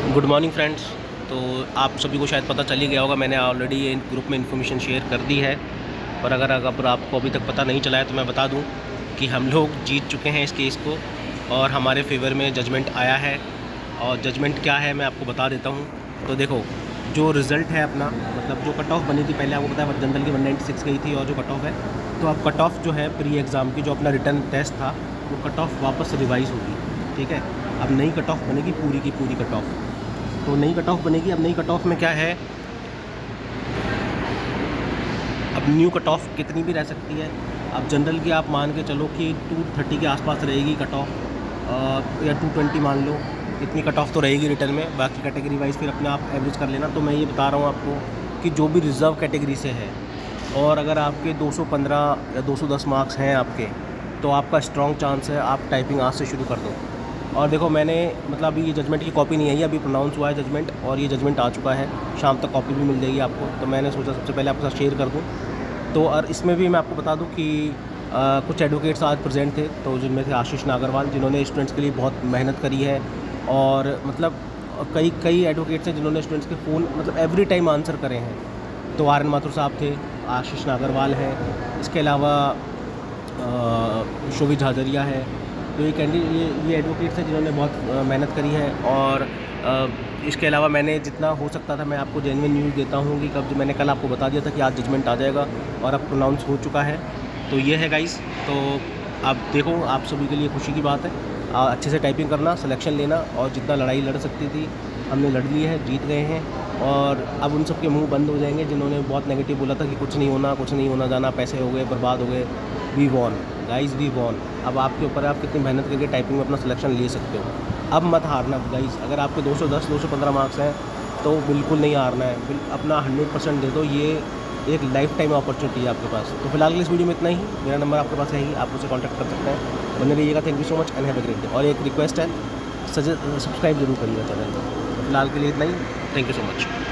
Good morning friends. तो आप सभी को शायद पता चल ही गया होगा, मैंने ऑलरेडी ये ग्रुप में इन्फॉर्मेशन शेयर कर दी है। पर अगर आपको अभी तक पता नहीं चला है तो मैं बता दूं कि हम लोग जीत चुके हैं इस केस को और हमारे फेवर में जजमेंट आया है। और जजमेंट क्या है मैं आपको बता देता हूं। तो देखो, जो रिज़ल्ट है अपना, मतलब जो कट ऑफ बनी थी पहले, आपको पता है जनरल की 196 गई थी और जो कट ऑफ है, तो अब कट ऑफ जो है प्री एग्ज़ाम की जो अपना रिटर्न टेस्ट था वो कट ऑफ वापस रिवाइज़ होगी। ठीक है, अब नई कट ऑफ बनेगी, पूरी की पूरी कट ऑफ। तो नई कट ऑफ बनेगी। अब नई कट ऑफ में क्या है, अब न्यू कट ऑफ कितनी भी रह सकती है। अब जनरल की आप मान के चलो कि 230 के आसपास रहेगी कट ऑफ, या 220 मान लो, इतनी कट ऑफ तो रहेगी रिटर्न में। बाकी कैटेगरी वाइज फिर अपने आप एवरेज कर लेना। तो मैं ये बता रहा हूँ आपको कि जो भी रिज़र्व कैटेगरी से है और अगर आपके 215 या 210 मार्क्स हैं आपके, तो आपका स्ट्रॉन्ग चांस है आप टाइपिंग आज से शुरू कर दो। और देखो, मैंने मतलब अभी ये जजमेंट की कॉपी नहीं आई है, अभी प्रोनाउंस हुआ है जजमेंट और ये जजमेंट आ चुका है। शाम तक कॉपी भी मिल जाएगी आपको। तो मैंने सोचा सबसे पहले आपके साथ शेयर कर दूँ। तो और इसमें भी मैं आपको बता दूं कि कुछ एडवोकेट्स आज प्रेजेंट थे, तो जिनमें थे आशीष नागरवाल, जिन्होंने स्टूडेंट्स के लिए बहुत मेहनत करी है। और मतलब कई एडवोकेट्स हैं जिन्होंने स्टूडेंट्स के फ़ोन मतलब एवरी टाइम आंसर करे हैं। तो आर एन माथुर साहब थे, आशीष नागरवाल हैं, इसके अलावा शोभित झाझरिया है। तो ये एडवोकेट्स हैं जिन्होंने बहुत मेहनत करी है। और इसके अलावा मैंने जितना हो सकता था मैं आपको जेन्युइन न्यूज़ देता हूँ कि कब, मैंने कल आपको बता दिया था कि आज जजमेंट आ जाएगा और अब प्रोनाउंस हो चुका है। तो ये है गाइस। तो आप देखो, आप सभी के लिए खुशी की बात है। अच्छे से टाइपिंग करना, सिलेक्शन लेना, और जितना लड़ाई लड़ सकती थी हमने लड़ ली है, जीत गए हैं। और अब उन सब के मुंह बंद हो जाएंगे जिन्होंने बहुत नेगेटिव बोला था कि कुछ नहीं होना जाना, पैसे हो गए, बर्बाद हो गए। We won guys, we won. अब आपके ऊपर है आप कितनी मेहनत करके टाइपिंग में अपना सिलेक्शन ले सकते हो। अब मत हारना गाइस। अगर आपके 210 215 मार्क्स हैं तो बिल्कुल नहीं हारना है, अपना 100% दे दो। ये एक लाइफ टाइम अपॉर्चुनिटी है आपके पास। तो फिलहाल इस वीडियो में इतना ही। मेरा नंबर आपके पास है ही, आप मुझसे कॉन्टैक्ट कर सकते हैं। बने रहिएगा। Thank you so much and have a great day. और एक रिक्वेस्ट है, सब्सक्राइब जरूर करिएगा चैनल को। तो फिलहाल के लिए इतना ही। Thank you so much.